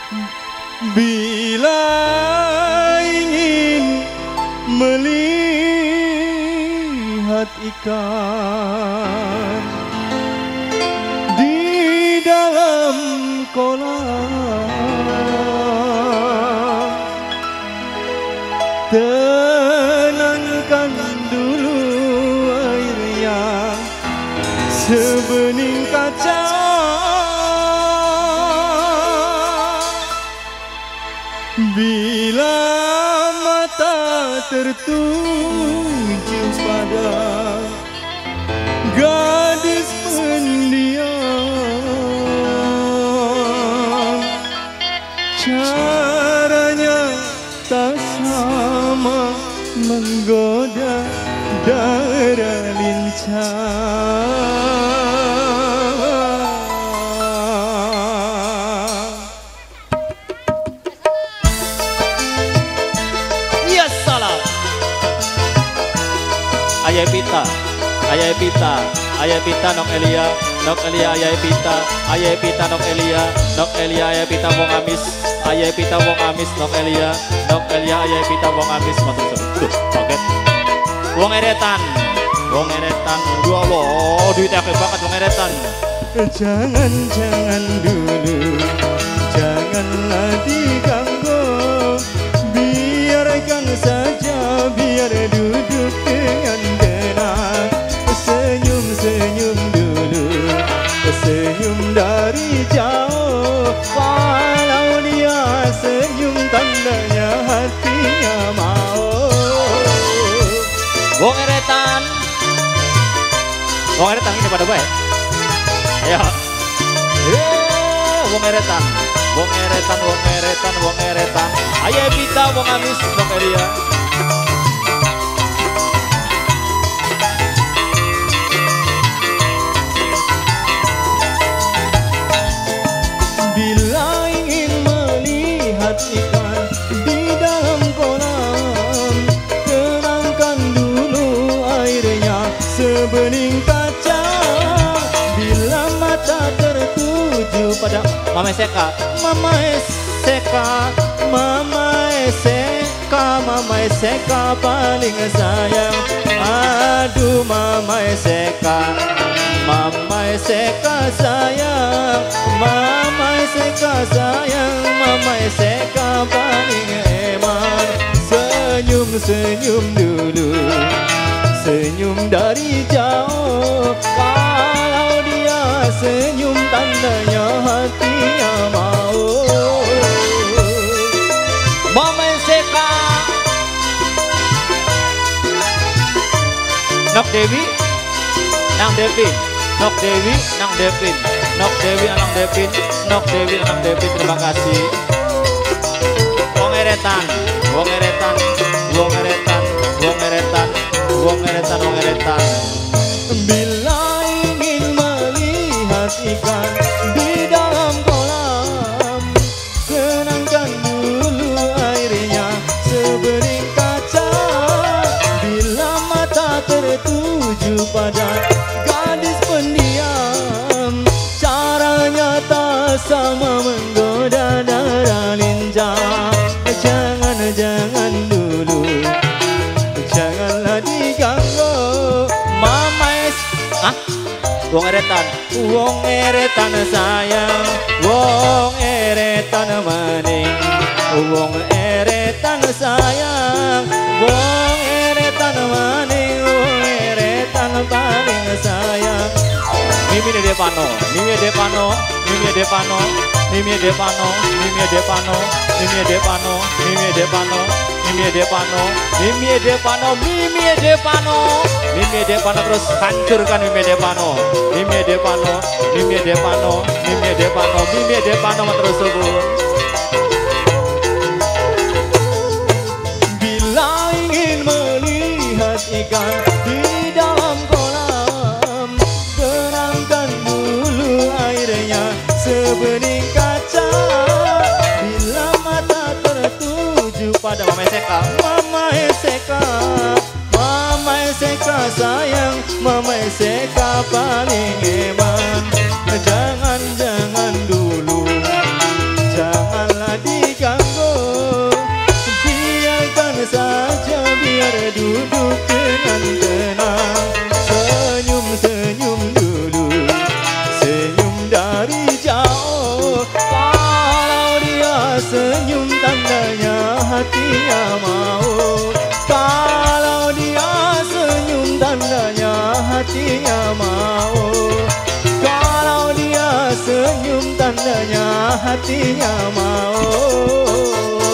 Bila ingin melihat ikan di dalam kolam, tenangkan dulu airnya sebening kaca. Bila mata tertuju pada gadis pendiam, caranya tak sama menggoda darah lincah. Ayah Pita, Ayah Pita, Ayah Pita, Nok Elia, Ayah Pita, Nok Elia, Ayah Pita, Wong Amis, Ayah Pita, Wong Amis, Nok Elia, Ayah Pita, Wong Amis, motor duh, paket, Wong Eretan, dua Allah, duitnya akeh banget Wong Eretan. Jangan dulu, janganlah diganggu, biarkan saja, biar duduk dengan tenang. Senyum dulu, senyum dari jauh. Kalau dia senyum tandanya hatinya mau. Wong Eretan ini pada baik. Ayo. Wong Eretan. Ayah Pita, Wong Amis, Nok Elia. Bila ingin melihat ikan di dalam kolam, tenangkan dulu airnya sebening kaca. Bila mata tertuju pada Mama Seka, Mama Seka paling sayang. Aduh Mama Seka sayang, Mama Seka paling eman. Senyum dulu, senyum dari jauh. Kalau dia senyum tandanya hatinya mau. Mama Seka, Nok Dewi, Nang Devin, terima kasih. Wong Eretan. Bila ingin melihat ikan di dalam kolam, tenangkan dulu airnya sebening kaca. Bila mata tertuju pada gadis pendiam, caranya tak sama menggoda darah lincah. Jangan dulu, janganlah diganggu. Wong Eretan sayang, Wong Eretan maning, Wong Eretan sayang, Wong Eretan maning, Wong Eretan paling sayang. Mimi Depano, terus hancurkan Mimi Depano terus subur. Bila ingin melihat ikan di dalam kolam, tenangkan dulu airnya sebening kaca. Bila mata tertuju pada Mama Seka sayang, Mama Seka paling eman. Jangan dulu, janganlah tandanya hatinya mau. Kalau dia senyum tandanya hatinya mau. Kalau dia senyum tandanya hatinya mau.